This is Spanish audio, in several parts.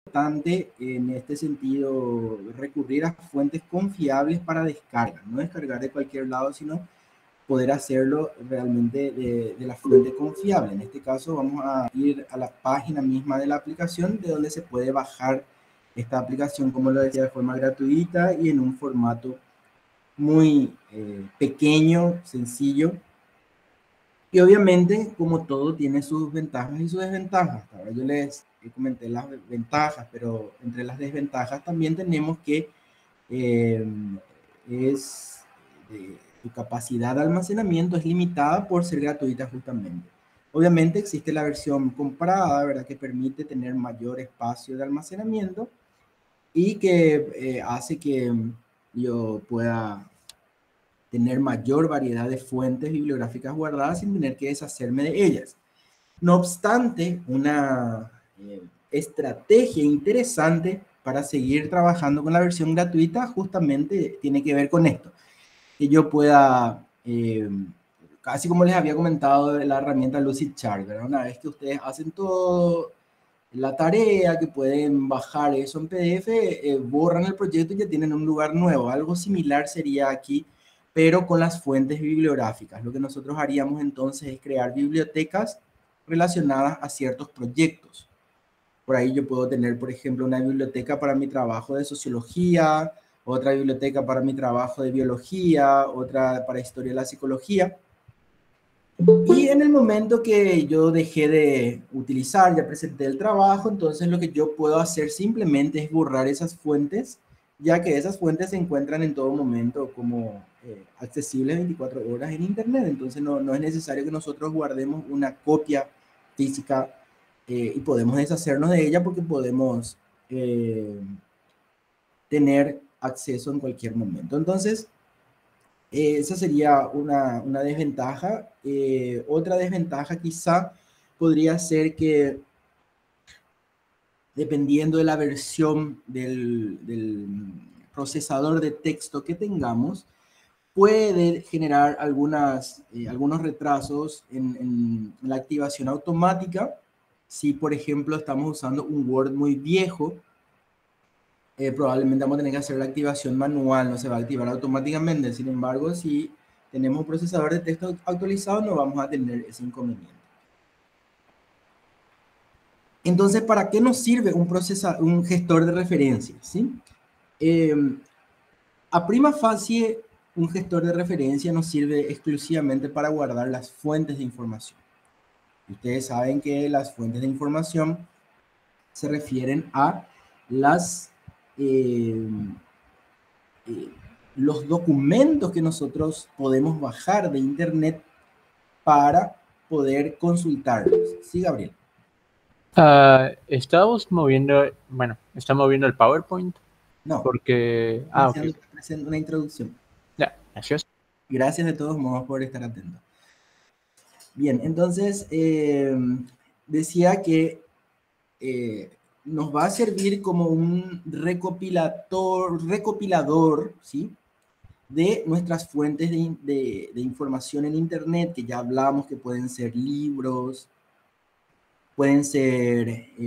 importante en este sentido recurrir a fuentes confiables para descarga, no descargar de cualquier lado, sino poder hacerlo realmente de la fuente confiable. En este caso vamos a ir a la página misma de la aplicación, de donde se puede bajar esta aplicación, como lo decía, de forma gratuita y en un formato muy pequeño, sencillo. Y obviamente, como todo, tiene sus ventajas y sus desventajas. Ahora yo les comenté las ventajas, pero entre las desventajas también tenemos que eh, es su capacidad de almacenamiento es limitada por ser gratuita justamente. Obviamente existe la versión comprada, ¿verdad? Que permite tener mayor espacio de almacenamiento y que hace que yo pueda tener mayor variedad de fuentes bibliográficas guardadas sin tener que deshacerme de ellas. No obstante, una estrategia interesante para seguir trabajando con la versión gratuita justamente tiene que ver con esto, que yo pueda, casi como les había comentado de la herramienta Lucidchart, ¿verdad? Una vez que ustedes hacen todo la tarea, que pueden bajar eso en PDF, borran el proyecto y ya tienen un lugar nuevo. Algo similar sería aquí, pero con las fuentes bibliográficas. Lo que nosotros haríamos entonces es crear bibliotecas relacionadas a ciertos proyectos. Por ahí yo puedo tener, por ejemplo, una biblioteca para mi trabajo de sociología, otra biblioteca para mi trabajo de biología, otra para historia de la psicología. Y en el momento que yo dejé de utilizar, ya presenté el trabajo, entonces lo que yo puedo hacer simplemente es borrar esas fuentes, ya que esas fuentes se encuentran en todo momento como accesibles 24 horas en Internet. Entonces no es necesario que nosotros guardemos una copia física y podemos deshacernos de ella porque podemos tener acceso en cualquier momento. Entonces, esa sería una desventaja. Otra desventaja quizá podría ser que dependiendo de la versión del procesador de texto que tengamos, puede generar algunos retrasos en la activación automática. Si, por ejemplo, estamos usando un Word muy viejo, probablemente vamos a tener que hacer la activación manual, no se va a activar automáticamente. Sin embargo, si tenemos un procesador de texto actualizado, no vamos a tener ese inconveniente. Entonces, ¿para qué nos sirve un gestor de referencias? ¿Sí? A prima facie, un gestor de referencia nos sirve exclusivamente para guardar las fuentes de información. Ustedes saben que las fuentes de información se refieren a las los documentos que nosotros podemos bajar de internet para poder consultarlos. Sí, Gabriel. Estábamos moviendo, bueno, está moviendo el PowerPoint No, porque... estoy ok. haciendo una introducción. Ya, gracias. Gracias de todos modos por estar atento. Bien, entonces decía que nos va a servir como un recopilador, ¿sí? De nuestras fuentes de información en Internet, que ya hablamos que pueden ser libros, pueden ser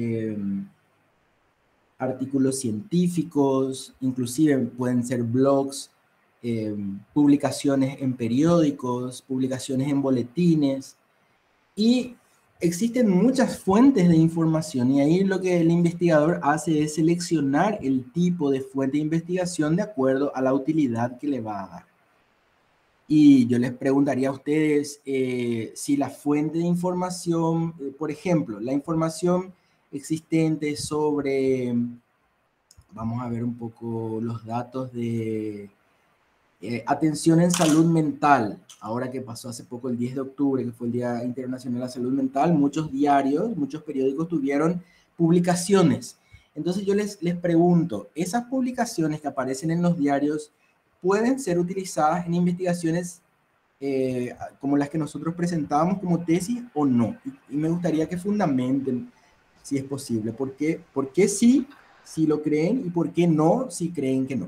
artículos científicos, inclusive pueden ser blogs, publicaciones en periódicos, publicaciones en boletines, y existen muchas fuentes de información y ahí lo que el investigador hace es seleccionar el tipo de fuente de investigación de acuerdo a la utilidad que le va a dar. Y yo les preguntaría a ustedes si la fuente de información, por ejemplo, la información existente sobre, vamos a ver un poco los datos de atención en salud mental. Ahora que pasó hace poco el 10 de octubre, que fue el Día Internacional de la Salud Mental, muchos diarios, muchos periódicos tuvieron publicaciones. Entonces yo les pregunto, ¿esas publicaciones que aparecen en los diarios pueden ser utilizadas en investigaciones como las que nosotros presentábamos como tesis o no? Y me gustaría que fundamenten si es posible. ¿Por qué sí, si lo creen, y por qué no, si creen que no?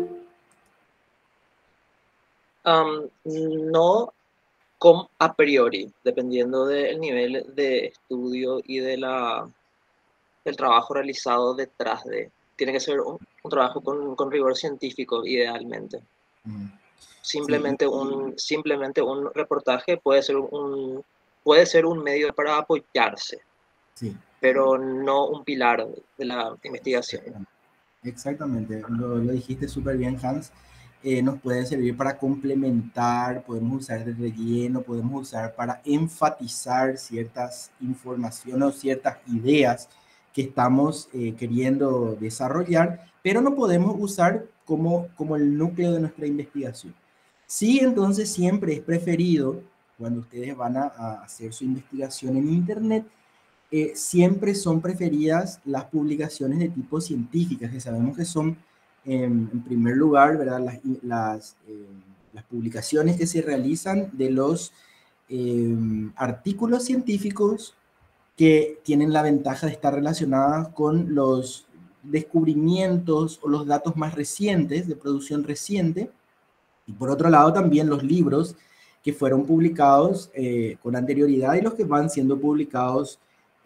No como a priori, dependiendo del nivel de estudio y de el trabajo realizado detrás de. Tiene que ser un trabajo con rigor científico, idealmente. Sí, Simplemente un reportaje puede ser un medio para apoyarse, sí, pero no un pilar de la investigación. exactamente. Exactamente, lo dijiste súper bien, Hans. Nos puede servir para complementar, podemos usar de relleno, podemos usar para enfatizar ciertas informaciones o ciertas ideas que estamos queriendo desarrollar, pero no podemos usar como el núcleo de nuestra investigación. Sí, entonces siempre es preferido, cuando ustedes van a hacer su investigación en Internet, siempre son preferidas las publicaciones de tipo científicas, que sabemos que son, en primer lugar, ¿verdad? Las publicaciones que se realizan de los artículos científicos que tienen la ventaja de estar relacionadas con los descubrimientos o los datos más recientes, de producción reciente, y por otro lado también los libros que fueron publicados con anterioridad y los que van siendo publicados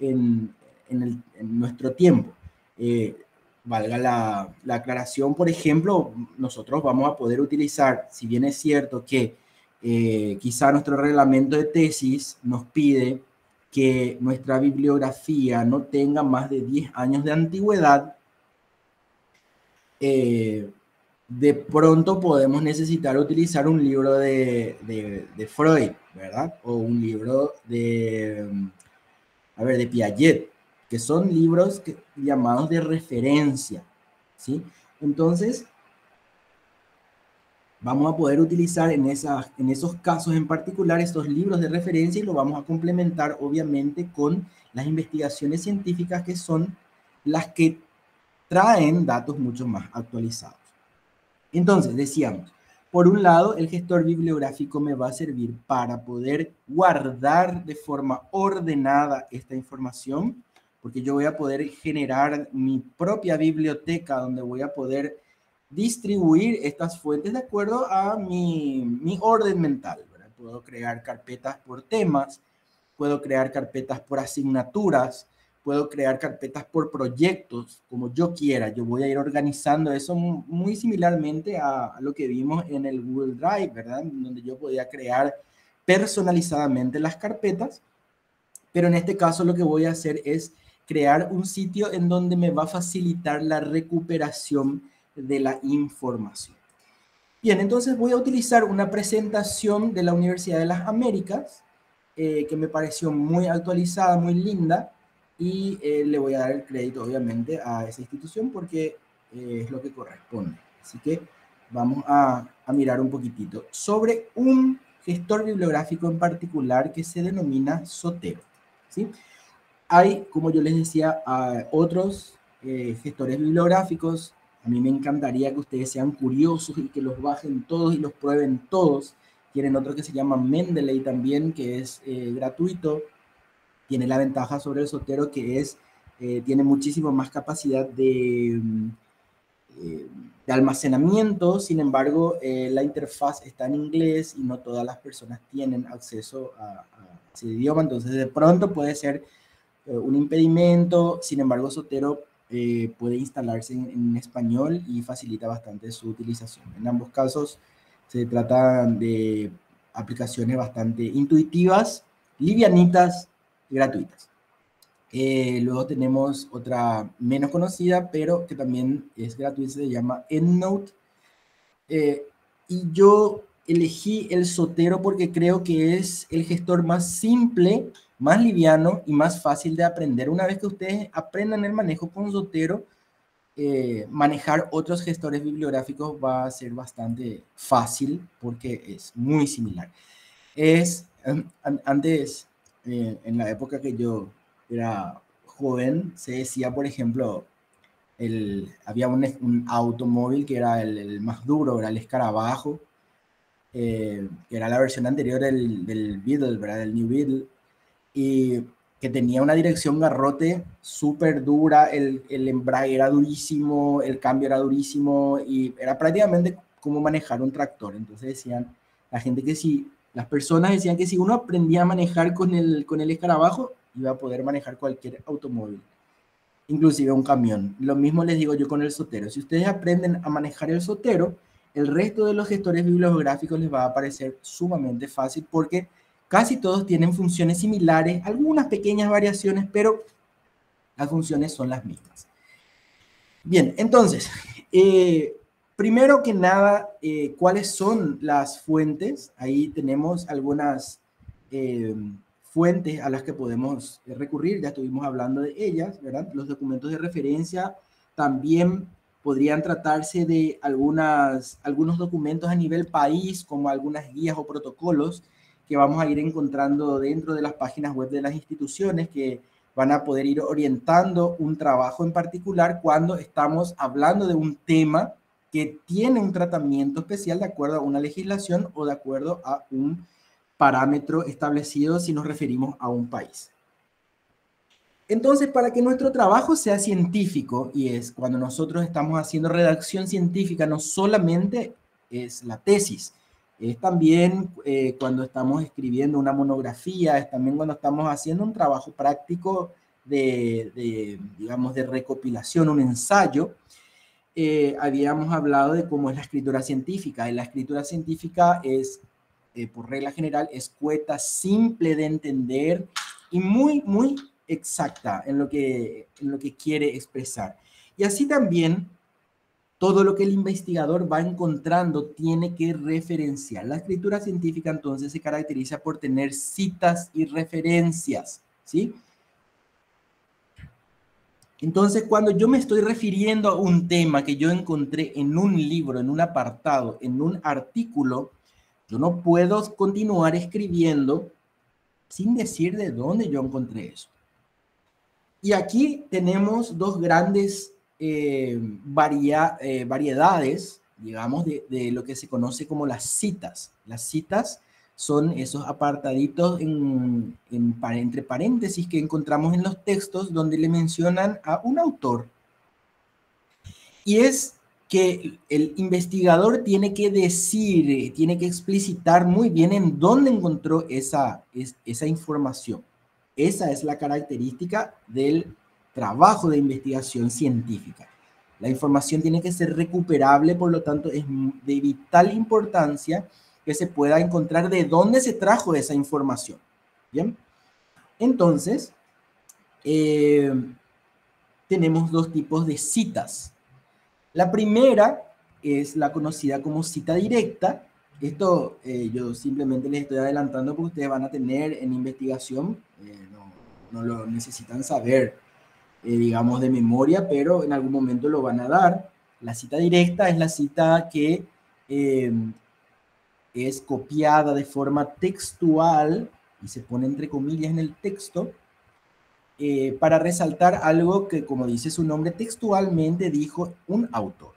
en nuestro tiempo. Valga la aclaración, por ejemplo, nosotros vamos a poder utilizar, si bien es cierto que quizá nuestro reglamento de tesis nos pide que nuestra bibliografía no tenga más de 10 años de antigüedad, de pronto podemos necesitar utilizar un libro de Freud, ¿verdad? O un libro de Piaget, que son libros llamados de referencia, ¿sí? Entonces, vamos a poder utilizar en esos casos en particular estos libros de referencia y lo vamos a complementar, obviamente, con las investigaciones científicas que son las que traen datos mucho más actualizados. Entonces, decíamos, por un lado, el gestor bibliográfico me va a servir para poder guardar de forma ordenada esta información, porque yo voy a poder generar mi propia biblioteca donde voy a poder distribuir estas fuentes de acuerdo a mi orden mental, ¿verdad? Puedo crear carpetas por temas, puedo crear carpetas por asignaturas, puedo crear carpetas por proyectos, como yo quiera. Yo voy a ir organizando eso muy similarmente a lo que vimos en el Google Drive, ¿verdad? Donde yo podía crear personalizadamente las carpetas, pero en este caso lo que voy a hacer es crear un sitio en donde me va a facilitar la recuperación de la información. Bien, entonces voy a utilizar una presentación de la Universidad de las Américas, que me pareció muy actualizada, muy linda, y le voy a dar el crédito, obviamente, a esa institución porque es lo que corresponde. Así que vamos a mirar un poquitito sobre un gestor bibliográfico en particular que se denomina Zotero, ¿sí? Hay, como yo les decía, otros gestores bibliográficos. A mí me encantaría que ustedes sean curiosos y que los bajen todos y los prueben todos. Tienen otro que se llama Mendeley también, que es gratuito. Tiene la ventaja sobre el Zotero que tiene muchísimo más capacidad de almacenamiento. Sin embargo, la interfaz está en inglés y no todas las personas tienen acceso a ese idioma. Entonces, de pronto puede ser un impedimento. Sin embargo, Zotero puede instalarse en español y facilita bastante su utilización. En ambos casos se trata de aplicaciones bastante intuitivas, livianitas y gratuitas. Luego tenemos otra menos conocida, pero que también es gratuita, se llama EndNote. Y yo elegí el Zotero porque creo que es el gestor más simple, más liviano y más fácil de aprender. Una vez que ustedes aprendan el manejo con Zotero, manejar otros gestores bibliográficos va a ser bastante fácil porque es muy similar. Antes, en la época que yo era joven, se decía, por ejemplo, había un automóvil que era el más duro, era el escarabajo, que era la versión anterior del Beetle, ¿verdad? Del New Beetle, y que tenía una dirección garrote súper dura, el embrague era durísimo, el cambio era durísimo, y era prácticamente como manejar un tractor. Entonces decían, las personas decían que si uno aprendía a manejar con el escarabajo, iba a poder manejar cualquier automóvil. inclusive un camión. Lo mismo les digo yo con el Zotero. Si ustedes aprenden a manejar el Zotero, el resto de los gestores bibliográficos les va a parecer sumamente fácil porque casi todos tienen funciones similares, algunas pequeñas variaciones, pero las funciones son las mismas. Bien, entonces, primero que nada, ¿cuáles son las fuentes? Ahí tenemos algunas fuentes a las que podemos recurrir, ya estuvimos hablando de ellas, ¿verdad? Los documentos de referencia también podrían tratarse de algunos documentos a nivel país, como algunas guías o protocolos que vamos a ir encontrando dentro de las páginas web de las instituciones que van a poder ir orientando un trabajo en particular cuando estamos hablando de un tema que tiene un tratamiento especial de acuerdo a una legislación o de acuerdo a un parámetro establecido si nos referimos a un país. Entonces, para que nuestro trabajo sea científico, y es cuando nosotros estamos haciendo redacción científica, no solamente es la tesis, es también cuando estamos escribiendo una monografía, es también cuando estamos haciendo un trabajo práctico digamos, de recopilación, un ensayo. Habíamos hablado de cómo es la escritura científica, y la escritura científica es, por regla general, escueta, simple de entender y muy exacta en lo que quiere expresar. Y así también, todo lo que el investigador va encontrando tiene que referenciar. La escritura científica entonces se caracteriza por tener citas y referencias, ¿sí? Entonces, cuando yo me estoy refiriendo a un tema que yo encontré en un libro, en un apartado, en un artículo, yo no puedo continuar escribiendo sin decir de dónde yo encontré eso. Y aquí tenemos dos grandes variedades, digamos, de lo que se conoce como las citas. Las citas son esos apartaditos entre paréntesis que encontramos en los textos donde le mencionan a un autor. Y es que el investigador tiene que decir, tiene que explicitar muy bien en dónde encontró esa información. Esa es la característica del trabajo de investigación científica. La información tiene que ser recuperable, por lo tanto es de vital importancia que se pueda encontrar de dónde se trajo esa información. ¿Bien? Entonces, tenemos dos tipos de citas. La primera es la conocida como cita directa. Esto yo simplemente les estoy adelantando porque ustedes van a tener en investigación, no lo necesitan saber, digamos, de memoria, pero en algún momento lo van a dar. La cita directa es la cita que es copiada de forma textual y se pone entre comillas en el texto para resaltar algo que, como dice su nombre, textualmente dijo un autor.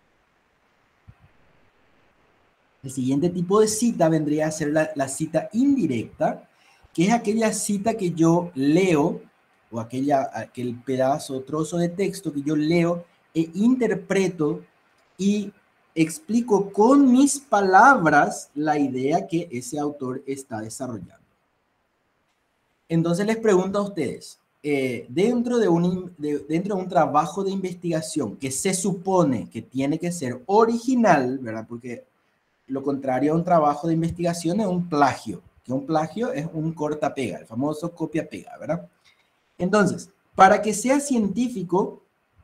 El siguiente tipo de cita vendría a ser la cita indirecta, que es aquella cita que yo leo, o aquel pedazo o trozo de texto que yo leo e interpreto y explico con mis palabras la idea que ese autor está desarrollando. Entonces les pregunto a ustedes, dentro de un trabajo de investigación que se supone que tiene que ser original, ¿verdad? Porque lo contrario a un trabajo de investigación es un plagio, que un plagio es un corta-pega, el famoso copia-pega, ¿verdad? Entonces, para que sea científico,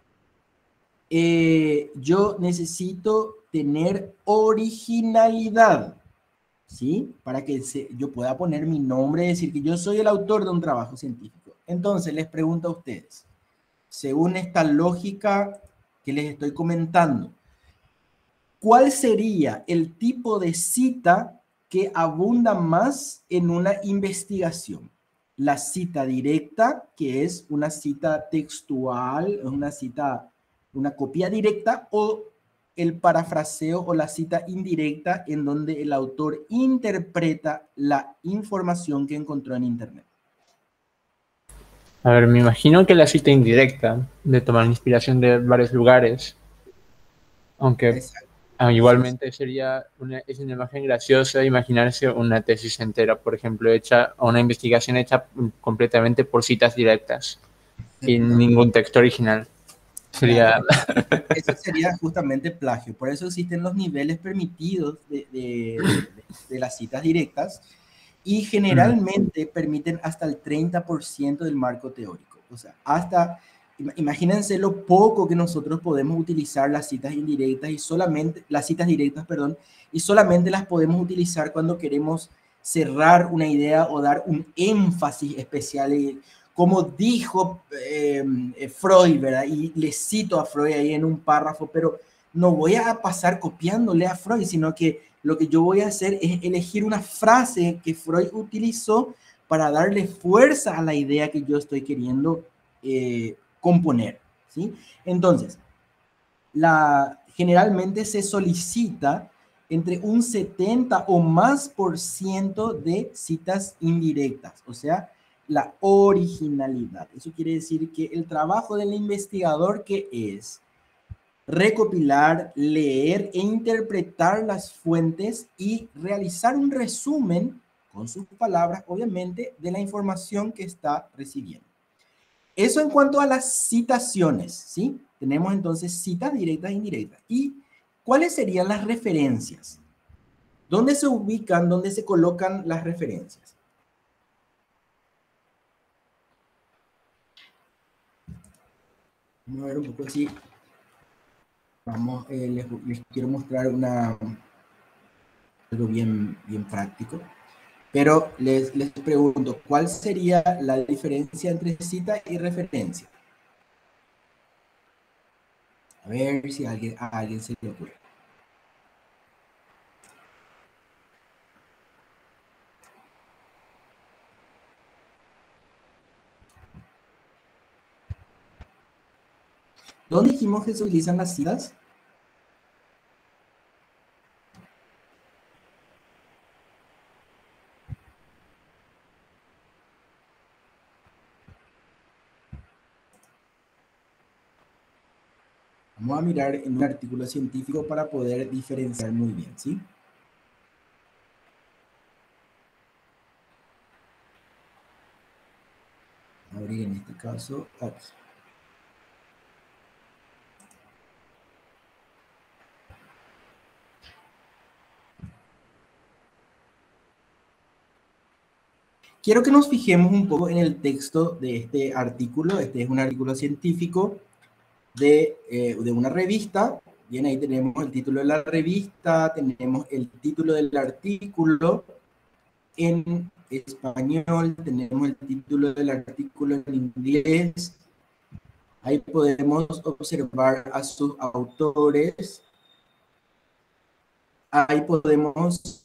yo necesito tener originalidad, ¿sí? Para que yo pueda poner mi nombre y decir que yo soy el autor de un trabajo científico. Entonces, les pregunto a ustedes, según esta lógica que les estoy comentando, ¿cuál sería el tipo de cita que abunda más en una investigación? La cita directa, que es una cita textual, una copia directa, o el parafraseo o la cita indirecta en donde el autor interpreta la información que encontró en Internet. A ver, me imagino que la cita indirecta, de tomar inspiración de varios lugares, aunque igualmente es una imagen graciosa imaginarse una tesis entera, por ejemplo, hecha, o una investigación hecha completamente por citas directas. y ningún texto original. Sería... Eso sería justamente plagio. Por eso existen los niveles permitidos de las citas directas y generalmente permiten hasta el 30% del marco teórico. O sea, hasta, imagínense lo poco que nosotros podemos utilizar las citas indirectas y solamente, las citas directas, perdón, y solamente las podemos utilizar cuando queremos cerrar una idea o dar un énfasis especial. Como dijo Freud, ¿verdad? Y le cito a Freud ahí en un párrafo, pero no voy a pasar copiándole a Freud, sino que lo que yo voy a hacer es elegir una frase que Freud utilizó para darle fuerza a la idea que yo estoy queriendo componer, ¿sí? Entonces, generalmente se solicita entre un 70 o más por ciento de citas indirectas, o sea, la originalidad. Eso quiere decir que el trabajo del investigador, que es recopilar, leer e interpretar las fuentes y realizar un resumen, con sus palabras, obviamente, de la información que está recibiendo. Eso en cuanto a las citaciones, ¿sí? Tenemos entonces citas directas e indirectas. ¿Y cuáles serían las referencias? ¿Dónde se ubican, dónde se colocan las referencias? Vamos a ver un poco así. Vamos, les quiero mostrar algo bien práctico. Pero les pregunto, ¿cuál sería la diferencia entre cita y referencia? A ver si a alguien se le ocurre. ¿Dónde dijimos que se utilizan las citas? Vamos a mirar en un artículo científico para poder diferenciar muy bien, ¿sí? Abrir en este caso aquí. Quiero que nos fijemos un poco en el texto de este artículo. Este es un artículo científico de una revista. Bien, ahí tenemos el título de la revista, tenemos el título del artículo en español, tenemos el título del artículo en inglés. Ahí podemos observar a sus autores. Ahí podemos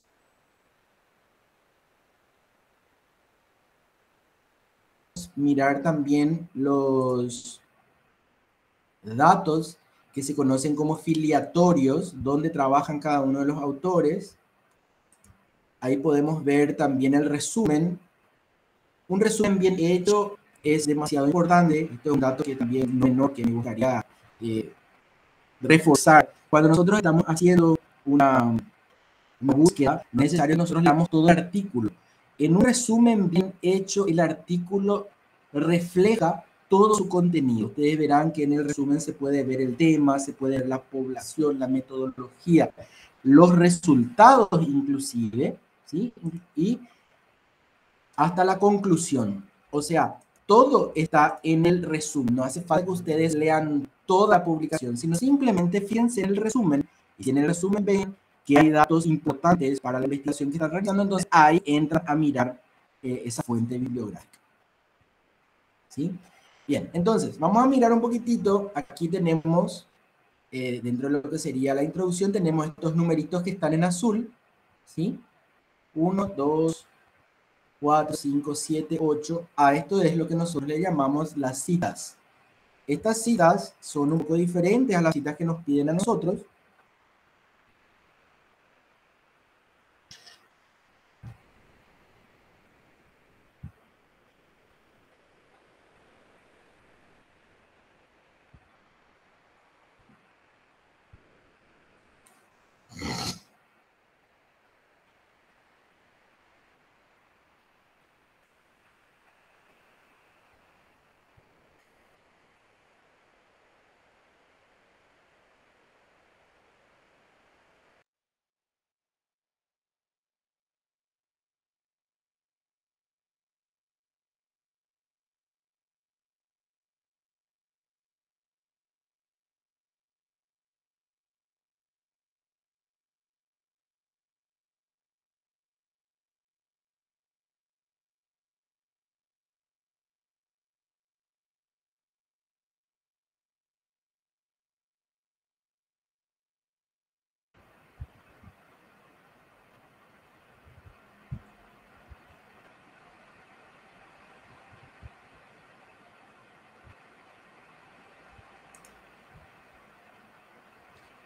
mirar también los datos que se conocen como filiatorios, donde trabajan cada uno de los autores. Ahí podemos ver también el resumen. Un resumen bien hecho es demasiado importante. Esto es un dato que también no menor que me gustaría reforzar. Cuando nosotros estamos haciendo una búsqueda, no es necesario nosotros leamos todo el artículo. En un resumen bien hecho, el artículo refleja todo su contenido. Ustedes verán que en el resumen se puede ver el tema, se puede ver la población, la metodología, los resultados inclusive, ¿sí? Y hasta la conclusión. O sea, todo está en el resumen. No hace falta que ustedes lean toda la publicación, sino simplemente fíjense en el resumen. Y si en el resumen ven que hay datos importantes para la investigación que están realizando, entonces ahí entran a mirar esa fuente bibliográfica. ¿Sí? Bien, entonces vamos a mirar un poquitito. Aquí tenemos, dentro de lo que sería la introducción, tenemos estos numeritos que están en azul. ¿Sí? 1, 2, 4, 5, 7, 8. A esto es lo que nosotros le llamamos las citas. Estas citas son un poco diferentes a las citas que nos piden a nosotros.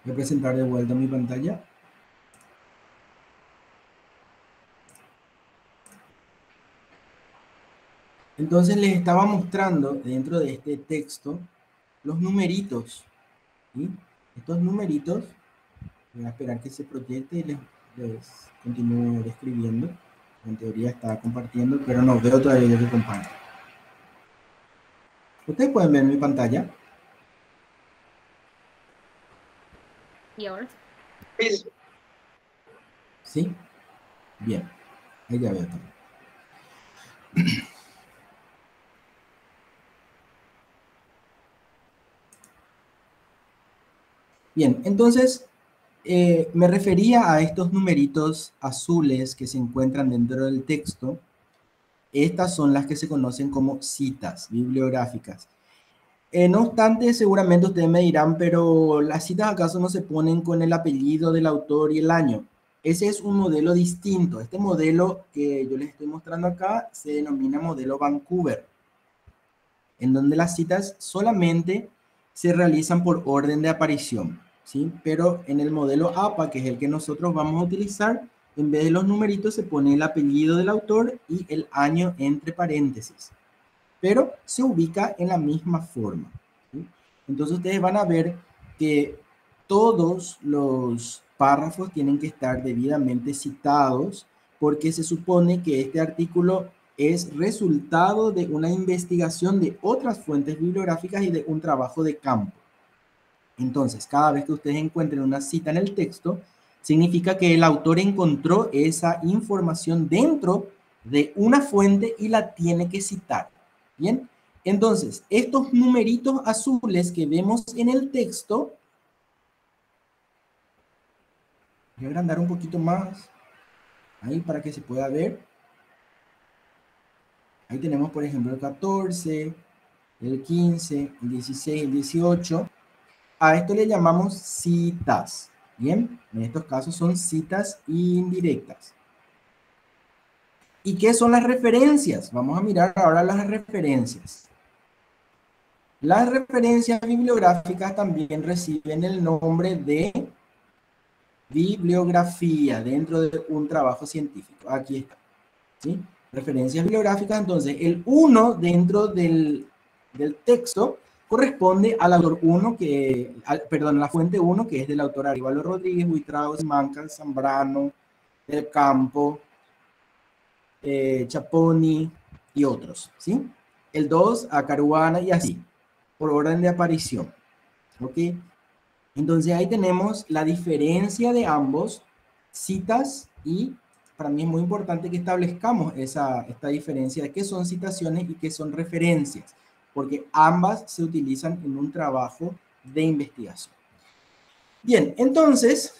Voy a presentar de vuelta mi pantalla. Entonces les estaba mostrando dentro de este texto los numeritos. ¿Sí? Estos numeritos, voy a esperar que se proyecte y les continúo describiendo. En teoría estaba compartiendo, pero no veo todavía que comparto. Ustedes pueden ver mi pantalla. ¿Y ahora? Sí. ¿Sí? Bien. Ahí ya veo también. Bien, entonces me refería a estos numeritos azules que se encuentran dentro del texto. Estas son las que se conocen como citas bibliográficas. No obstante, seguramente ustedes me dirán, pero ¿las citas acaso no se ponen con el apellido del autor y el año? Ese es un modelo distinto. Este modelo que yo les estoy mostrando acá se denomina modelo Vancouver, en donde las citas solamente se realizan por orden de aparición, ¿sí? Pero en el modelo APA, que es el que nosotros vamos a utilizar, en vez de los numeritos se pone el apellido del autor y el año entre paréntesis, pero se ubica en la misma forma, ¿sí? Entonces ustedes van a ver que todos los párrafos tienen que estar debidamente citados porque se supone que este artículo es resultado de una investigación de otras fuentes bibliográficas y de un trabajo de campo. Entonces, cada vez que ustedes encuentren una cita en el texto, significa que el autor encontró esa información dentro de una fuente y la tiene que citar. Bien, entonces, estos numeritos azules que vemos en el texto, voy a agrandar un poquito más, ahí para que se pueda ver. Ahí tenemos, por ejemplo, el 14, el 15, el 16, el 18. A esto le llamamos citas. Bien, en estos casos son citas indirectas. ¿Y qué son las referencias? Vamos a mirar ahora las referencias. Las referencias bibliográficas también reciben el nombre de bibliografía dentro de un trabajo científico. Aquí está, ¿sí? Referencias bibliográficas, entonces el 1 dentro del texto corresponde al autor 1, perdón, la fuente 1, que es del autor Aríbalo Rodríguez, Buitrago, Simancas, Zambrano, Del Campo, Chaponi y otros, ¿sí? El 2 a Caruana y así, por orden de aparición, ¿ok? Entonces ahí tenemos la diferencia de ambos, citas, y para mí es muy importante que establezcamos esta diferencia de qué son citaciones y qué son referencias, porque ambas se utilizan en un trabajo de investigación. Bien, entonces,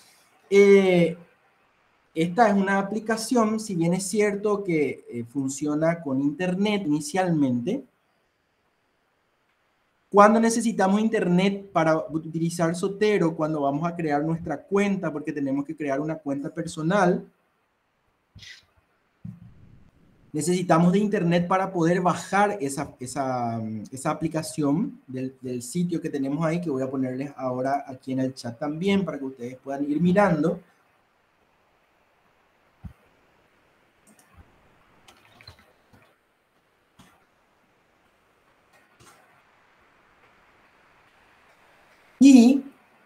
esta es una aplicación, si bien es cierto que funciona con Internet inicialmente. Cuando necesitamos Internet para utilizar Zotero, cuando vamos a crear nuestra cuenta, porque tenemos que crear una cuenta personal, necesitamos de Internet para poder bajar esa aplicación del sitio que tenemos ahí, que voy a ponerles ahora aquí en el chat también, para que ustedes puedan ir mirando. Y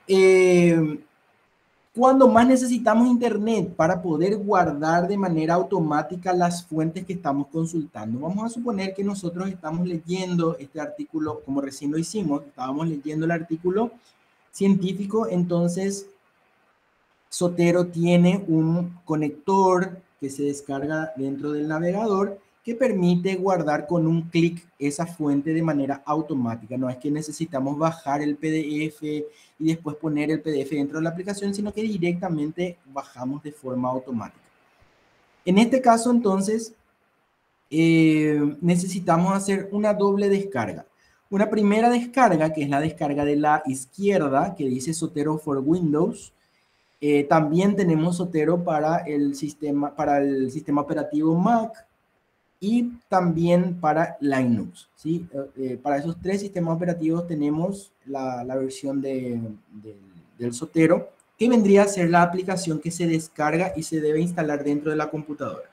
cuando más necesitamos Internet para poder guardar de manera automática las fuentes que estamos consultando. Vamos a suponer que nosotros estamos leyendo este artículo, como recién lo hicimos, estábamos leyendo el artículo científico, entonces Zotero tiene un conector que se descarga dentro del navegador que permite guardar con un clic esa fuente de manera automática. No es que necesitamos bajar el PDF y después poner el PDF dentro de la aplicación, sino que directamente bajamos de forma automática. En este caso, entonces, necesitamos hacer una doble descarga. Una primera descarga, que es la descarga de la izquierda, que dice Zotero for Windows. También tenemos Zotero para el sistema operativo Mac y también para Linux, ¿sí? Para esos tres sistemas operativos tenemos la versión del del Zotero, que vendría a ser la aplicación que se descarga y se debe instalar dentro de la computadora.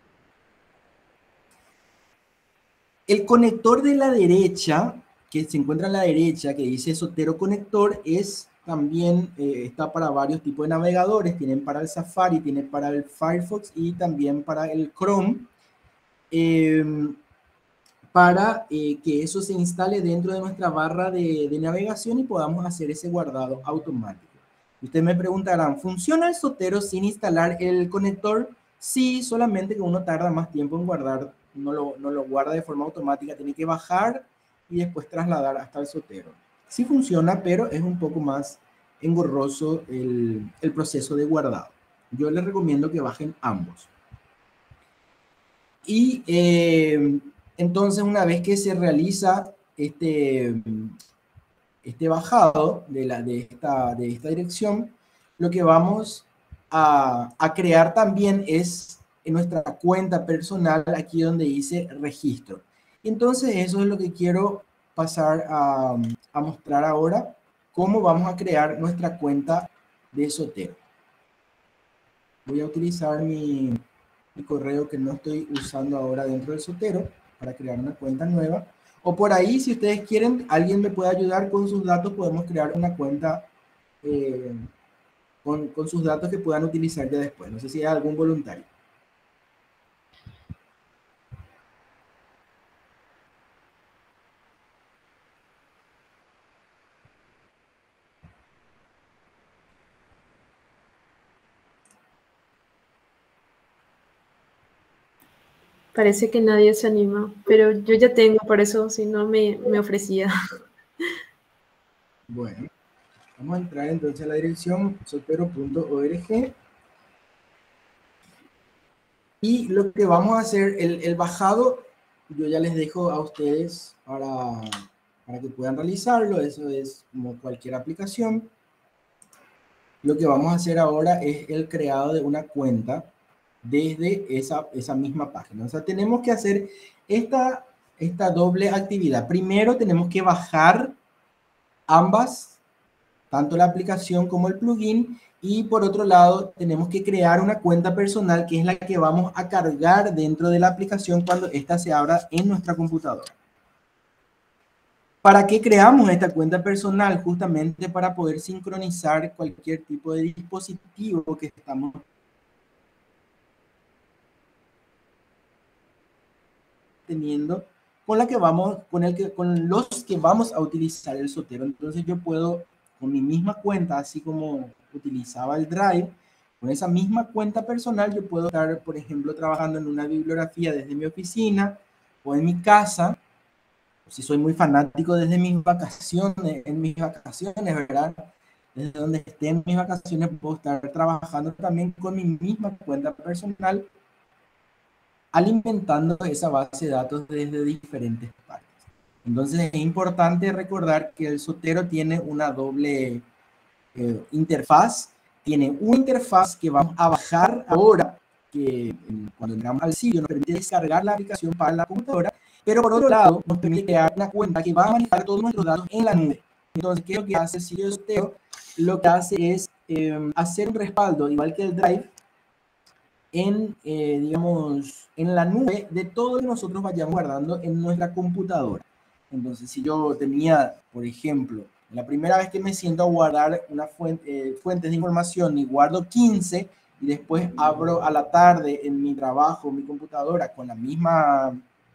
El conector de la derecha, que se encuentra a la derecha, que dice Zotero Conector, es también, está para varios tipos de navegadores. Tienen para el Safari, tiene para el Firefox y también para el Chrome. Para que eso se instale dentro de nuestra barra de navegación y podamos hacer ese guardado automático. Ustedes me preguntarán, ¿funciona el Zotero sin instalar el conector? Sí, solamente que uno tarda más tiempo en guardar, no lo guarda de forma automática, tiene que bajar y después trasladar hasta el Zotero. Sí funciona, pero es un poco más engorroso el proceso de guardado. Yo les recomiendo que bajen ambos. Y entonces, una vez que se realiza este bajado de esta dirección, lo que vamos a crear también es en nuestra cuenta personal, aquí donde dice registro. Entonces, eso es lo que quiero pasar a mostrar ahora, cómo vamos a crear nuestra cuenta de Zotero. Voy a utilizar mi correo que no estoy usando ahora dentro del Zotero para crear una cuenta nueva. O por ahí, si ustedes quieren, alguien me puede ayudar con sus datos, podemos crear una cuenta con sus datos que puedan utilizar ya después. No sé si hay algún voluntario. Parece que nadie se anima, pero yo ya tengo, por eso si no me ofrecía. Bueno, vamos a entrar entonces a la dirección zotero.org y lo que vamos a hacer, el bajado, yo ya les dejo a ustedes para que puedan realizarlo. Eso es como cualquier aplicación. Lo que vamos a hacer ahora es el creado de una cuenta desde esa misma página. O sea, tenemos que hacer esta doble actividad. Primero tenemos que bajar ambas, tanto la aplicación como el plugin, y por otro lado tenemos que crear una cuenta personal que es la que vamos a cargar dentro de la aplicación cuando ésta se abra en nuestra computadora. ¿Para qué creamos esta cuenta personal? Justamente para poder sincronizar cualquier tipo de dispositivo que estamos teniendo con los que vamos a utilizar el Zotero. Entonces yo puedo, con mi misma cuenta, así como utilizaba el Drive, con esa misma cuenta personal, yo puedo estar, por ejemplo, trabajando en una bibliografía desde mi oficina o en mi casa. Si soy muy fanático desde mis vacaciones, ¿verdad? Desde donde esté en mis vacaciones, puedo estar trabajando también con mi misma cuenta personal, alimentando esa base de datos desde diferentes partes. Entonces es importante recordar que el Zotero tiene una doble interfaz. Tiene una interfaz que vamos a bajar ahora, que cuando entramos al sitio nos permite descargar la aplicación para la computadora, pero por otro lado nos permite crear una cuenta que va a manejar todos nuestros datos en la nube. Entonces, ¿qué es lo que hace el sitio de Zotero? Lo que hace es hacer un respaldo, igual que el Drive, digamos, en la nube de todo lo que nosotros vayamos guardando en nuestra computadora. Entonces, si yo tenía, por ejemplo, la primera vez que me siento a guardar una fuentes de información y guardo 15 y después abro a la tarde en mi trabajo, mi computadora con la misma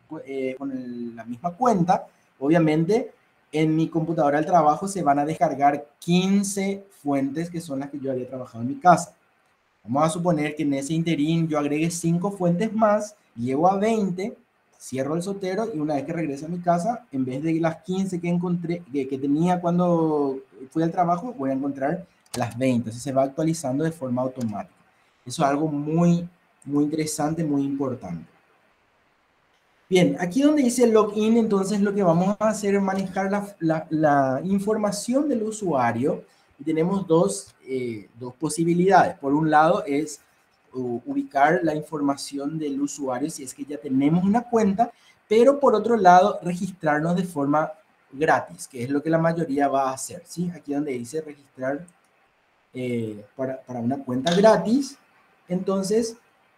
cuenta, obviamente en mi computadora del trabajo se van a descargar 15 fuentes que son las que yo había trabajado en mi casa. Vamos a suponer que en ese interín yo agregue 5 fuentes más, llego a 20, cierro el Zotero y una vez que regrese a mi casa, en vez de las 15 que encontré, que tenía cuando fui al trabajo, voy a encontrar las 20. Así se va actualizando de forma automática. Eso es algo muy, muy interesante, muy importante. Bien, aquí donde dice login, entonces lo que vamos a hacer es manejar la información del usuario. Y tenemos dos posibilidades. Por un lado es ubicar la información del usuario si es que ya tenemos una cuenta, pero por otro lado registrarnos de forma gratis, que es lo que la mayoría va a hacer, ¿sí? Aquí donde dice registrar para una cuenta gratis. Entonces,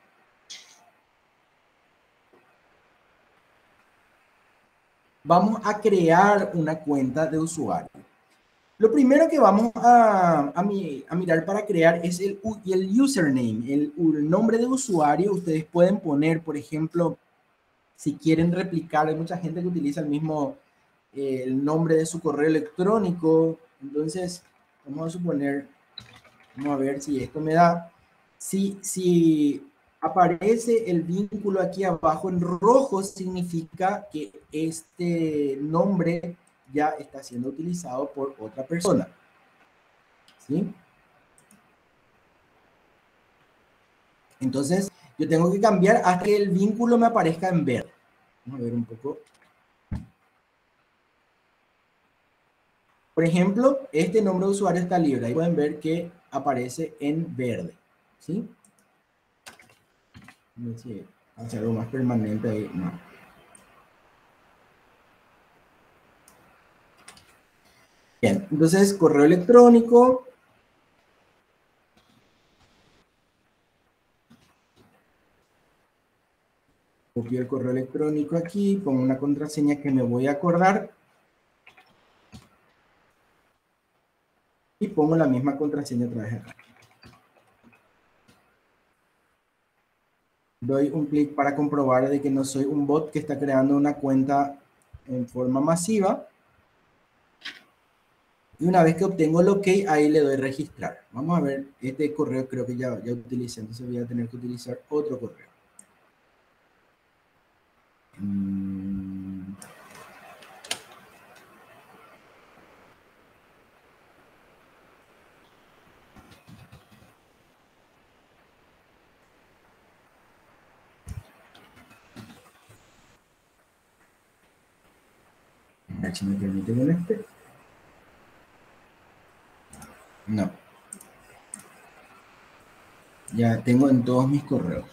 vamos a crear una cuenta de usuario. Lo primero que vamos a mirar para crear es el username, el nombre de usuario. Ustedes pueden poner, por ejemplo, si quieren replicar, hay mucha gente que utiliza el mismo, el nombre de su correo electrónico. Entonces, vamos a suponer, vamos a ver si esto me da, si aparece el vínculo aquí abajo en rojo, significa que este nombre ya está siendo utilizado por otra persona. ¿Sí? Entonces, yo tengo que cambiar hasta que el vínculo me aparezca en verde. Vamos a ver un poco. Por ejemplo, este nombre de usuario está libre. Ahí pueden ver que aparece en verde. ¿Sí? No sé si hacer algo más permanente ahí. No. Bien, entonces correo electrónico. Copio el correo electrónico aquí, pongo una contraseña que me voy a acordar. Y pongo la misma contraseña otra vez acá. Doy un clic para comprobar de que no soy un bot que está creando una cuenta en forma masiva. Y una vez que obtengo el OK, ahí le doy registrar. Vamos a ver, este correo creo que ya utilicé, entonces voy a tener que utilizar otro correo. A ver si me permite con este. No. Ya tengo en todos mis correos.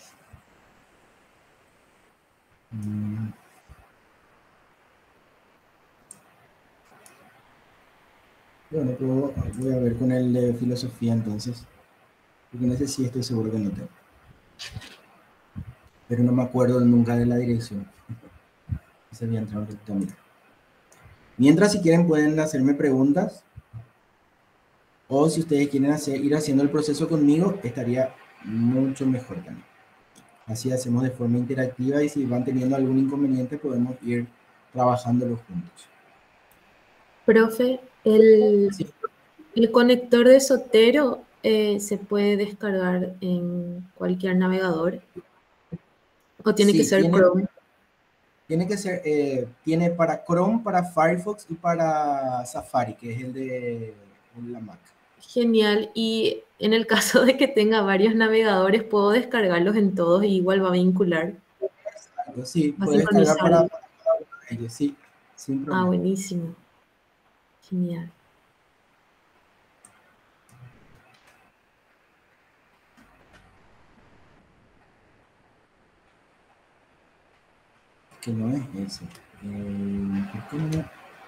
Bueno, voy a ver con el de filosofía entonces. Porque no sé si estoy seguro que no tengo. Pero no me acuerdo nunca de la dirección. Se había entrado directamente. Mientras, si quieren, pueden hacerme preguntas. O si ustedes quieren ir haciendo el proceso conmigo, estaría mucho mejor también. Así hacemos de forma interactiva y si van teniendo algún inconveniente, podemos ir trabajándolo juntos. Profe, Sí, el conector de Zotero se puede descargar en cualquier navegador o tiene que sí, ser Chrome. tiene que ser, tiene para Chrome, para Firefox y para Safari, que es el de la Mac. Genial. Y en el caso de que tenga varios navegadores, puedo descargarlos en todos y igual va a vincular, Sí, va a puedes descargar para sincronizar. ellos, sí, sin Ah, problema. buenísimo. Genial. Que no es ese. ¿Por qué no me-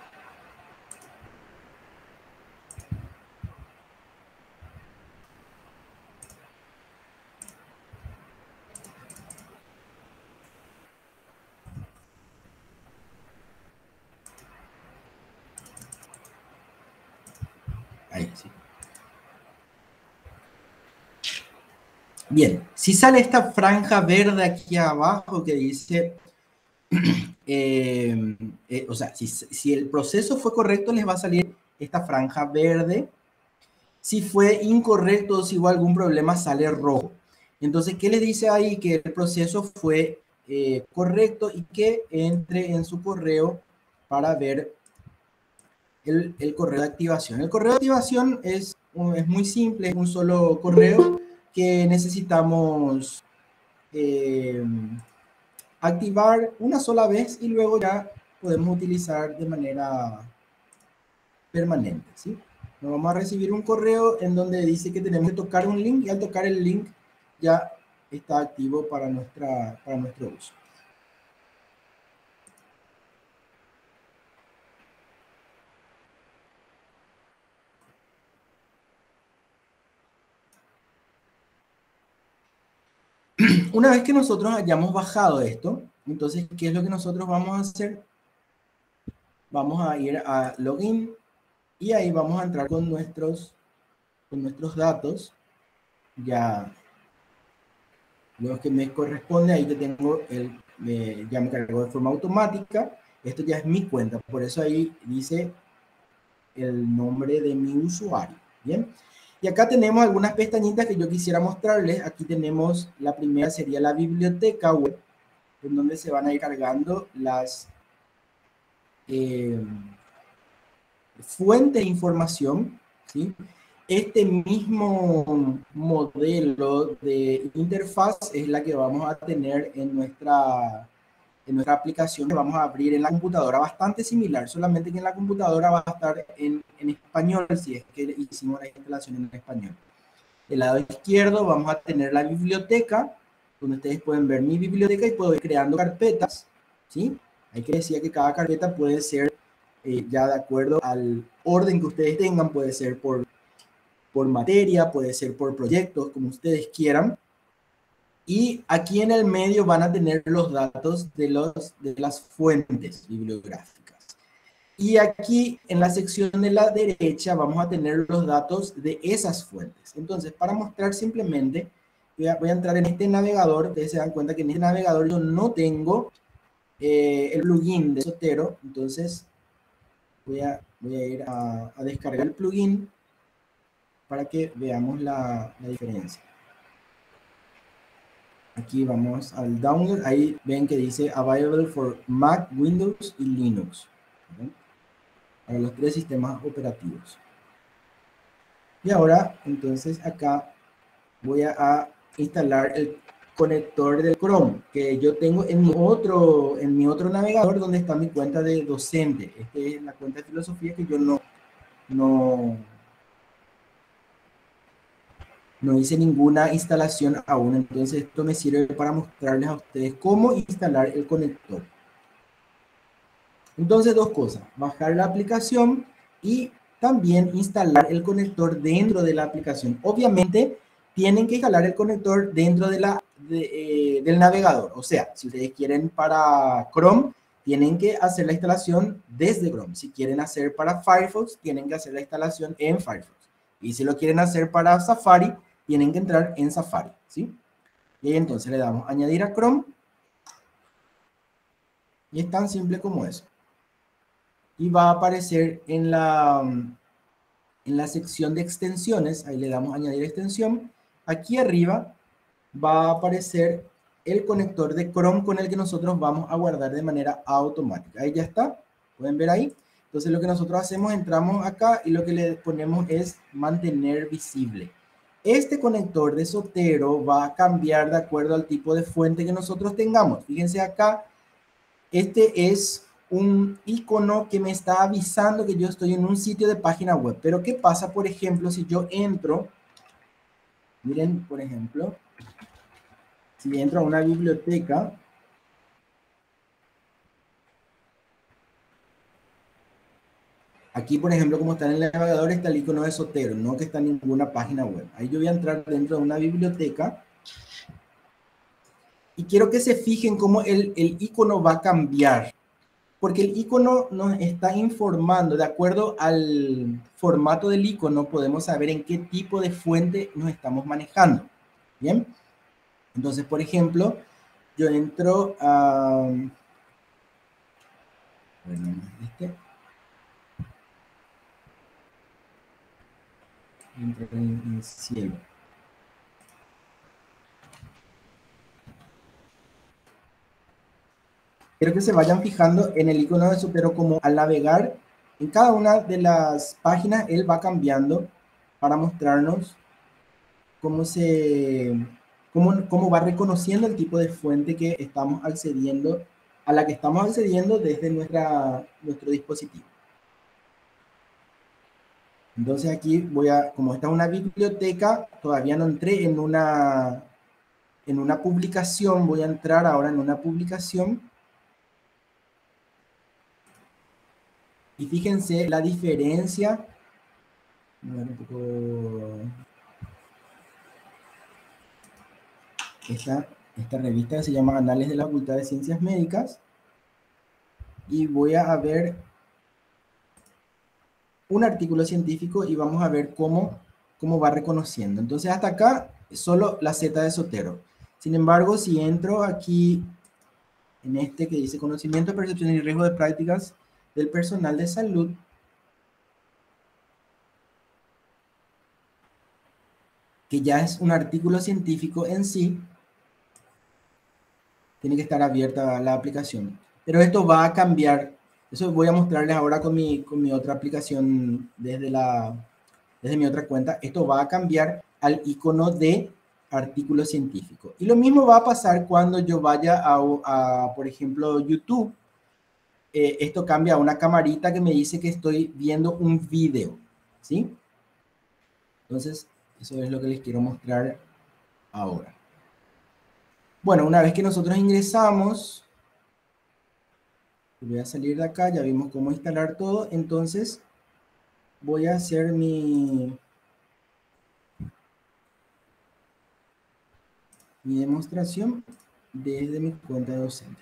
Ahí, sí. Bien, si sale esta franja verde aquí abajo que dice, o sea, si el proceso fue correcto, les va a salir esta franja verde. Si fue incorrecto o si hubo algún problema, sale rojo. Entonces, ¿qué le dice ahí? Que el proceso fue correcto y que entre en su correo para ver el correo de activación. El correo de activación es muy simple, es un solo correo que necesitamos activar una sola vez y luego ya podemos utilizar de manera permanente, ¿sí? Nos vamos a recibir un correo en donde dice que tenemos que tocar un link y al tocar el link ya está activo para nuestro uso. Una vez que nosotros hayamos bajado esto, entonces, ¿qué es lo que nosotros vamos a hacer? Vamos a ir a login y ahí vamos a entrar con nuestros datos, ya los que me corresponde. Ahí yo tengo ya me cargó de forma automática. Esto ya es mi cuenta, por eso ahí dice el nombre de mi usuario. Bien, y acá tenemos algunas pestañitas que yo quisiera mostrarles. Aquí tenemos, la primera sería la biblioteca web, en donde se van a ir cargando las fuentes de información, ¿sí? Este mismo modelo de interfaz es la que vamos a tener en nuestra aplicación que vamos a abrir en la computadora, bastante similar, solamente que en la computadora va a estar en español, si es que hicimos la instalación en español. Del lado izquierdo vamos a tener la biblioteca, donde ustedes pueden ver mi biblioteca y puedo ir creando carpetas, ¿sí? Hay que decir que cada carpeta puede ser ya de acuerdo al orden que ustedes tengan, puede ser por materia, puede ser por proyectos, como ustedes quieran. Y aquí en el medio van a tener los datos de las fuentes bibliográficas. Y aquí en la sección de la derecha vamos a tener los datos de esas fuentes. Entonces, para mostrar simplemente, voy a entrar en este navegador. Ustedes se dan cuenta que en este navegador yo no tengo el plugin de Zotero. Entonces, voy a ir a descargar el plugin para que veamos la diferencia. Aquí vamos al download, ahí ven que dice available for Mac, Windows y Linux, ¿sí? Para los 3 sistemas operativos. Y ahora, entonces acá voy a instalar el conector del Chrome que yo tengo en mi otro navegador donde está mi cuenta de docente. Esta es la cuenta de filosofía que yo no hice ninguna instalación aún. Entonces esto me sirve para mostrarles a ustedes cómo instalar el conector. Entonces, dos cosas: bajar la aplicación y también instalar el conector dentro de la aplicación. Obviamente tienen que instalar el conector dentro del navegador. O sea, si ustedes quieren para Chrome, tienen que hacer la instalación desde Chrome. Si quieren hacer para Firefox, tienen que hacer la instalación en Firefox. Y si lo quieren hacer para Safari, tienen que entrar en Safari, ¿sí? Y entonces le damos añadir a Chrome. Y es tan simple como eso. Y va a aparecer en la sección de extensiones. Ahí le damos añadir extensión. Aquí arriba va a aparecer el conector de Chrome con el que nosotros vamos a guardar de manera automática. Ahí ya está. Pueden ver ahí. Entonces lo que nosotros hacemos, entramos acá y lo que le ponemos es mantener visible. Este conector de Zotero va a cambiar de acuerdo al tipo de fuente que nosotros tengamos. Fíjense acá, este es un icono que me está avisando que yo estoy en un sitio de página web. Pero ¿qué pasa, por ejemplo, si yo entro? Miren, por ejemplo, si entro a una biblioteca, aquí, por ejemplo, como está en el navegador, está el icono de Zotero, no que está en ninguna página web. Ahí yo voy a entrar dentro de una biblioteca y quiero que se fijen cómo el icono va a cambiar. Porque el icono nos está informando, de acuerdo al formato del icono, podemos saber en qué tipo de fuente nos estamos manejando. Bien. Entonces, por ejemplo, yo entro a... Bueno, entro en cielo. Quiero que se vayan fijando en el icono de Zotero, como al navegar en cada una de las páginas, él va cambiando para mostrarnos cómo va reconociendo el tipo de fuente que estamos accediendo, a la que estamos accediendo desde nuestro dispositivo. Entonces aquí como esta es una biblioteca, todavía no entré en una publicación, voy a entrar ahora en una publicación. Y fíjense la diferencia. Un poco... Esta esta revista que se llama Anales de la Facultad de Ciencias Médicas, y voy a ver un artículo científico y vamos a ver cómo va reconociendo. Entonces hasta acá solo la Z de Sotero. Sin embargo, si entro aquí en este que dice conocimiento, percepción y riesgo de prácticas del personal de salud, que ya es un artículo científico en sí, tiene que estar abierta la aplicación. Pero esto va a cambiar. Eso voy a mostrarles ahora con mi otra aplicación desde mi otra cuenta. Esto va a cambiar al icono de artículo científico. Y lo mismo va a pasar cuando yo vaya por ejemplo, YouTube. Esto cambia a una camarita que me dice que estoy viendo un video, ¿sí? Entonces, eso es lo que les quiero mostrar ahora. Bueno, una vez que nosotros ingresamos, voy a salir de acá, ya vimos cómo instalar todo, entonces voy a hacer mi demostración desde mi cuenta de docente.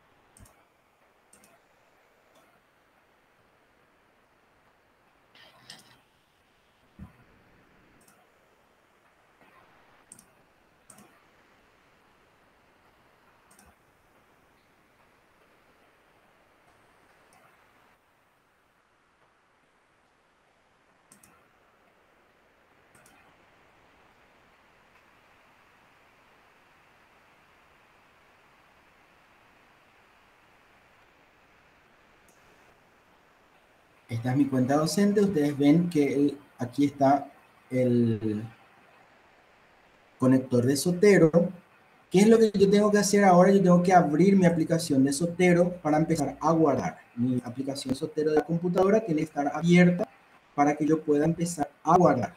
Esta es mi cuenta docente. Ustedes ven que aquí está el conector de Zotero. ¿Qué es lo que yo tengo que hacer ahora? Yo tengo que abrir mi aplicación de Zotero para empezar a guardar. Mi aplicación Zotero de la computadora tiene que estar abierta para que yo pueda empezar a guardar.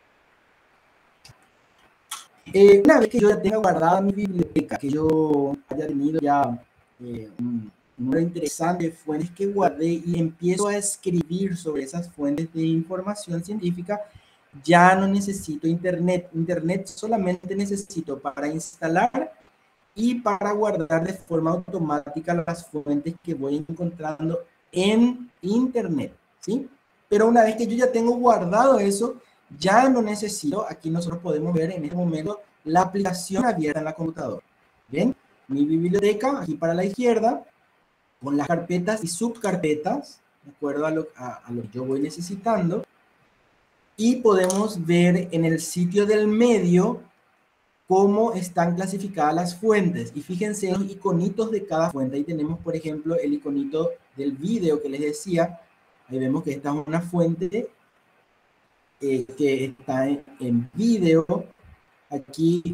Una vez que yo ya tenga guardada mi biblioteca, que yo haya tenido ya un número interesante de fuentes que guardé y empiezo a escribir sobre esas fuentes de información científica, ya no necesito internet. Internet solamente necesito para instalar y para guardar de forma automática las fuentes que voy encontrando en internet, ¿sí? Pero una vez que yo ya tengo guardado eso, ya no necesito. Aquí nosotros podemos ver en este momento la aplicación abierta en la computadora. ¿Ven? Mi biblioteca, aquí para la izquierda, con las carpetas y subcarpetas, de acuerdo a lo que yo voy necesitando. Y podemos ver en el sitio del medio cómo están clasificadas las fuentes. Y fíjense en los iconitos de cada fuente. Ahí tenemos, por ejemplo, el iconito del video que les decía. Ahí vemos que esta es una fuente que está en video. Aquí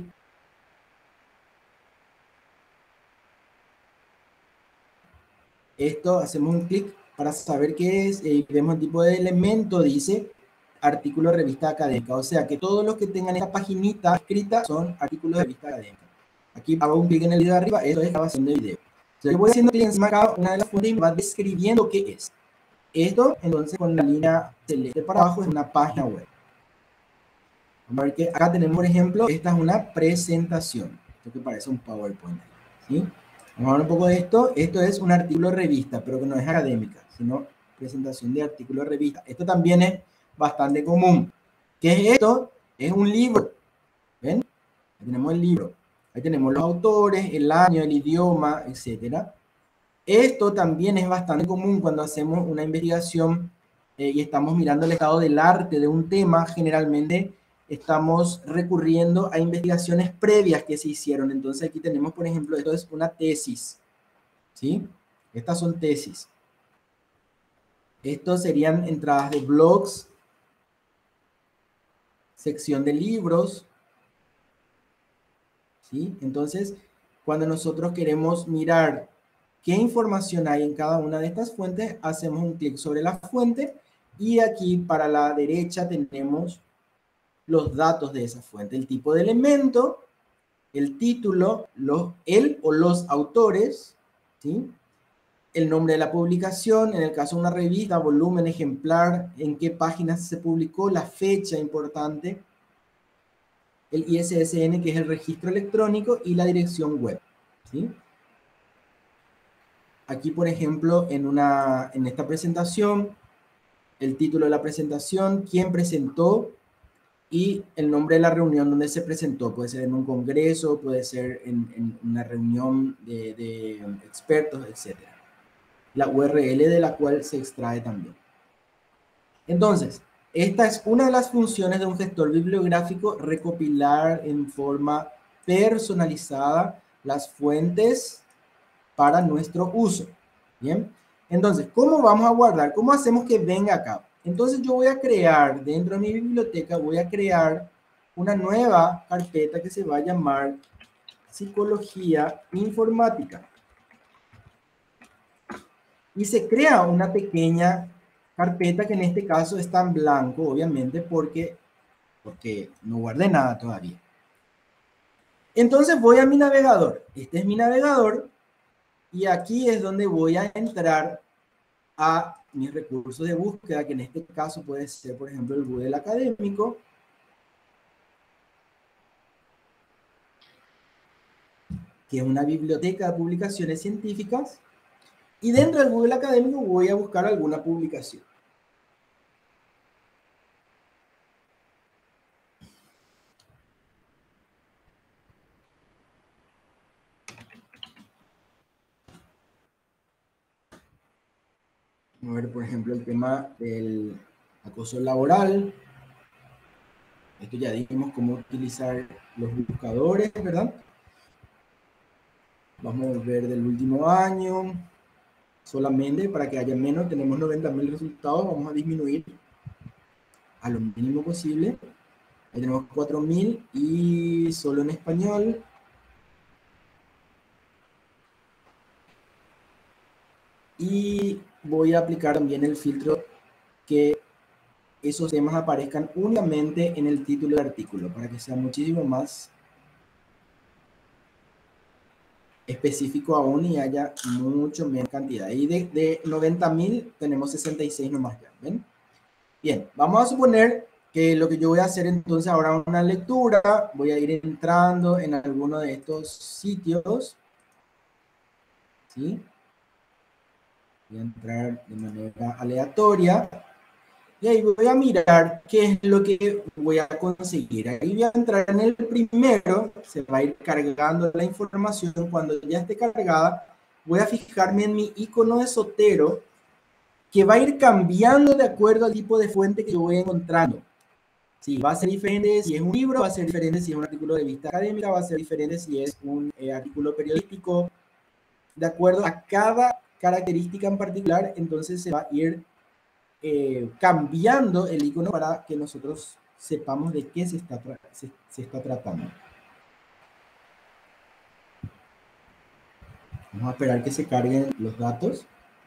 esto, hacemos un clic para saber qué es. Vemos el tipo de elemento, dice artículo de revista académica. O sea que todos los que tengan esta paginita escrita son artículos de revista académica. Aquí hago un clic en el video de arriba, eso es grabación de video. Entonces yo voy haciendo clic encima de cada una de las fuentes y me va describiendo qué es. Esto, entonces, con la línea celeste para abajo es una página web. Vamos a ver que acá tenemos, por ejemplo, esta es una presentación. Esto que parece un PowerPoint, ¿sí? Vamos a ver un poco de esto. Esto es un artículo de revista, pero que no es académica, sino presentación de artículo de revista. Esto también es bastante común. ¿Qué es esto? Es un libro. ¿Ven? Ahí tenemos el libro. Ahí tenemos los autores, el año, el idioma, etc. Esto también es bastante común cuando hacemos una investigación y estamos mirando el estado del arte de un tema. Generalmente estamos recurriendo a investigaciones previas que se hicieron. Entonces aquí tenemos, por ejemplo, esto es una tesis, ¿sí? Estas son tesis. Estos serían entradas de blogs, sección de libros, ¿sí? Entonces, cuando nosotros queremos mirar qué información hay en cada una de estas fuentes, hacemos un clic sobre la fuente y aquí para la derecha tenemos los datos de esa fuente, el tipo de elemento, el título, el o los autores, ¿sí? El nombre de la publicación, en el caso de una revista, volumen, ejemplar, en qué páginas se publicó, la fecha importante, el ISSN, que es el registro electrónico, y la dirección web, ¿sí? Aquí, por ejemplo, en esta presentación, el título de la presentación, quién presentó y el nombre de la reunión donde se presentó. Puede ser en un congreso, puede ser en una reunión de expertos, etc. La URL de la cual se extrae también. Entonces, esta es una de las funciones de un gestor bibliográfico: recopilar en forma personalizada las fuentes para nuestro uso. Bien, entonces, ¿cómo vamos a guardar? ¿Cómo hacemos que venga acá? Entonces yo voy a crear, dentro de mi biblioteca, voy a crear una nueva carpeta que se va a llamar Psicología Informática. Y se crea una pequeña carpeta que en este caso está en blanco, obviamente, porque no guardé nada todavía. Entonces voy a mi navegador. Este es mi navegador. Y aquí es donde voy a entrar a mis recursos de búsqueda, que en este caso puede ser, por ejemplo, el Google Académico. Que es una biblioteca de publicaciones científicas. Y dentro del Google Académico voy a buscar alguna publicación. Vamos a ver, por ejemplo, el tema del acoso laboral. Esto ya dijimos cómo utilizar los buscadores, ¿verdad? Vamos a ver del último año. Solamente para que haya menos, tenemos 90.000 resultados. Vamos a disminuir a lo mínimo posible. Ahí tenemos 4.000 y solo en español. Y voy a aplicar también el filtro que esos temas aparezcan únicamente en el título del artículo, para que sea muchísimo más específico aún y haya mucho menos cantidad. Y de 90.000 tenemos 66 nomás ya, ¿ven? Bien, vamos a suponer que lo que yo voy a hacer entonces ahora es una lectura. Voy a ir entrando en alguno de estos sitios, ¿sí? Voy a entrar de manera aleatoria. Y ahí voy a mirar qué es lo que voy a conseguir. Ahí voy a entrar en el primero, se va a ir cargando la información. Cuando ya esté cargada, voy a fijarme en mi icono de Zotero, que va a ir cambiando de acuerdo al tipo de fuente que yo voy encontrando. Sí, va a ser diferente si es un libro, va a ser diferente si es un artículo de revista académica, va a ser diferente si es un artículo periodístico. De acuerdo a cada característica en particular, entonces se va a ir cambiando el icono para que nosotros sepamos de qué se está tratando. Vamos a esperar que se carguen los datos.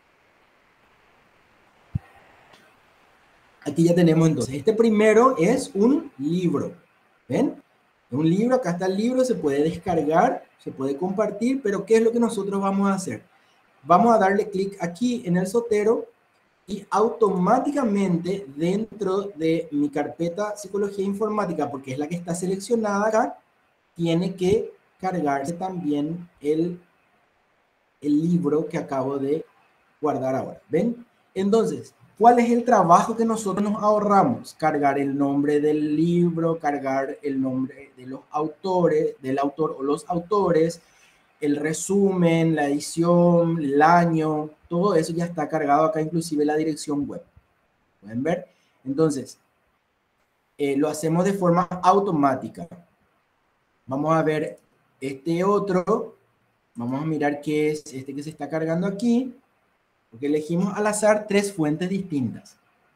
Aquí ya tenemos entonces, este primero es un libro, ¿ven? Es un libro, acá está el libro, se puede descargar, se puede compartir, pero ¿qué es lo que nosotros vamos a hacer? Vamos a darle clic aquí en el Zotero y automáticamente dentro de mi carpeta Psicología Informática, porque es la que está seleccionada acá, tiene que cargarse también el libro que acabo de guardar ahora. ¿Ven? Entonces, ¿cuál es el trabajo que nosotros nos ahorramos? Cargar el nombre del libro, cargar el nombre de los autores, del autor o los autores, el resumen, la edición, el año, todo eso ya está cargado acá, inclusive la dirección web. ¿Pueden ver? Entonces, lo hacemos de forma automática. Vamos a ver este otro. Vamos a mirar qué es este que se está cargando aquí, porque elegimos al azar 3 fuentes distintas.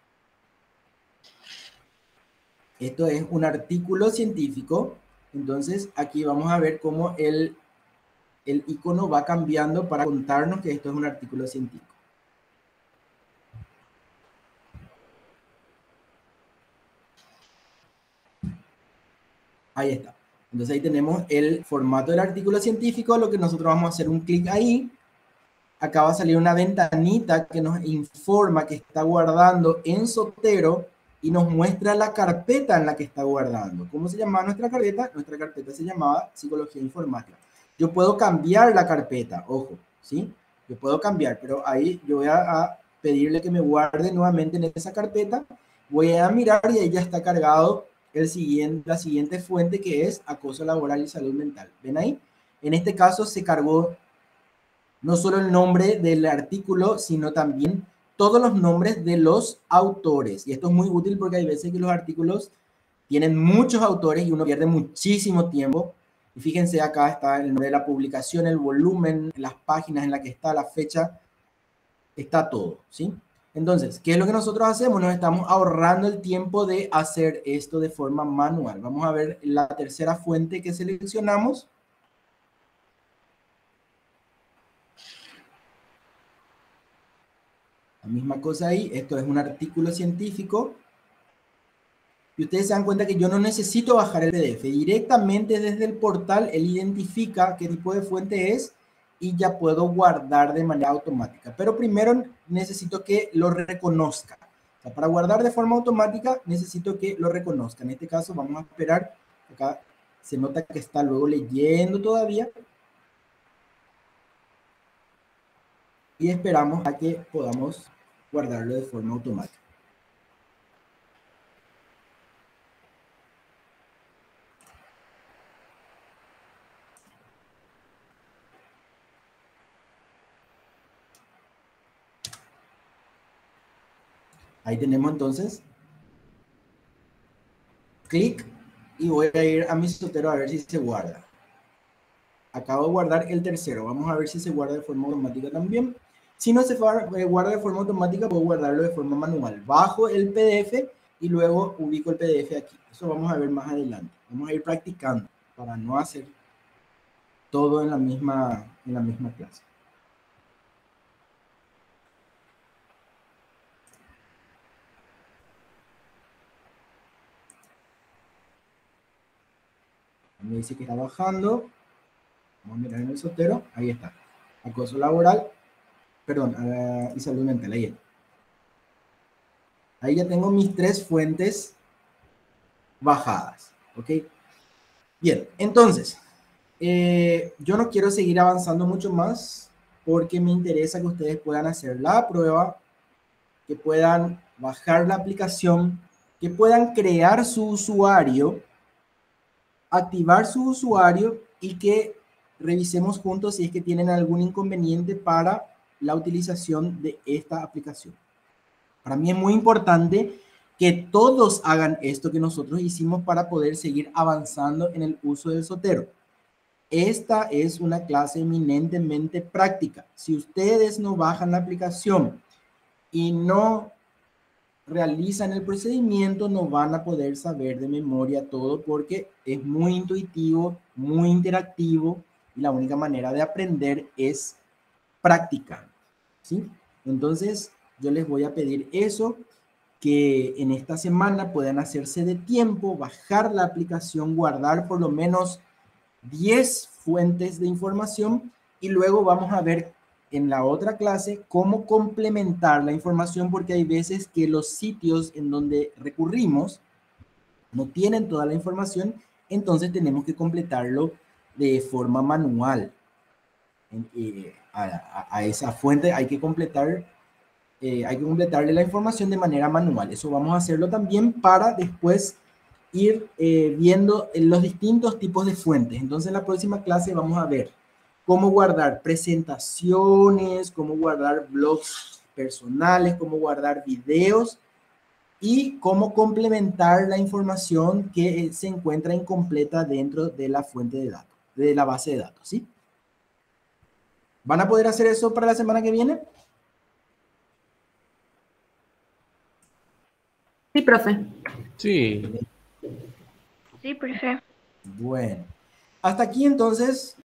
Esto es un artículo científico. Entonces, aquí vamos a ver cómo el icono va cambiando para contarnos que esto es un artículo científico. Ahí está. Entonces ahí tenemos el formato del artículo científico. Lo que nosotros vamos a hacer un clic ahí. Acá va a salir una ventanita que nos informa que está guardando en Zotero y nos muestra la carpeta en la que está guardando. ¿Cómo se llamaba nuestra carpeta? Nuestra carpeta se llamaba Psicología Informática. Yo puedo cambiar la carpeta, ojo, ¿sí? Yo puedo cambiar, pero ahí yo voy a pedirle que me guarde nuevamente en esa carpeta. Voy a mirar y ahí ya está cargado la siguiente fuente, que es acoso laboral y salud mental. ¿Ven ahí? En este caso se cargó no solo el nombre del artículo, sino también todos los nombres de los autores. Y esto es muy útil porque hay veces que los artículos tienen muchos autores y uno pierde muchísimo tiempo. Y fíjense, acá está el nombre de la publicación, el volumen, las páginas en las que está, la fecha, está todo, ¿sí? Entonces, ¿qué es lo que nosotros hacemos? Nos estamos ahorrando el tiempo de hacer esto de forma manual. Vamos a ver la tercera fuente que seleccionamos. La misma cosa ahí, esto es un artículo científico. Y ustedes se dan cuenta que yo no necesito bajar el PDF. Directamente desde el portal, él identifica qué tipo de fuente es y ya puedo guardar de manera automática. Pero primero necesito que lo reconozca. O sea, para guardar de forma automática necesito que lo reconozca. En este caso vamos a esperar. Acá se nota que está luego leyendo todavía. Y esperamos a que podamos guardarlo de forma automática. Ahí tenemos entonces. Clic y voy a ir a mi Zotero a ver si se guarda. Acabo de guardar el tercero. Vamos a ver si se guarda de forma automática también. Si no se guarda de forma automática, puedo guardarlo de forma manual. Bajo el PDF y luego ubico el PDF aquí. Eso vamos a ver más adelante. Vamos a ir practicando para no hacer todo en la misma clase. Me dice que está bajando. Vamos a mirar en el Zotero. Ahí está. Acoso laboral. Perdón, y salud mental. Ahí está. Ahí ya tengo mis tres fuentes bajadas. ¿Ok? Bien, entonces, yo no quiero seguir avanzando mucho más porque me interesa que ustedes puedan hacer la prueba, que puedan bajar la aplicación, que puedan crear su usuario, activar su usuario y que revisemos juntos si es que tienen algún inconveniente para la utilización de esta aplicación. Para mí es muy importante que todos hagan esto que nosotros hicimos para poder seguir avanzando en el uso del Zotero. Esta es una clase eminentemente práctica. Si ustedes no bajan la aplicación y no realizan el procedimiento, no van a poder saber de memoria todo porque es muy intuitivo, muy interactivo y la única manera de aprender es practicando, ¿sí? Entonces, yo les voy a pedir eso, que en esta semana puedan hacerse de tiempo, bajar la aplicación, guardar por lo menos 10 fuentes de información y luego vamos a ver en la otra clase cómo complementar la información porque hay veces que los sitios en donde recurrimos no tienen toda la información, entonces tenemos que completarlo de forma manual. A esa fuente hay que completarle la información de manera manual. Eso vamos a hacerlo también para después ir viendo los distintos tipos de fuentes. Entonces, en la próxima clase vamos a ver cómo guardar presentaciones, cómo guardar blogs personales, cómo guardar videos y cómo complementar la información que se encuentra incompleta dentro de la fuente de datos, de la base de datos, ¿sí? ¿Van a poder hacer eso para la semana que viene? Sí, profe. Sí. Sí, profe. Bueno, hasta aquí entonces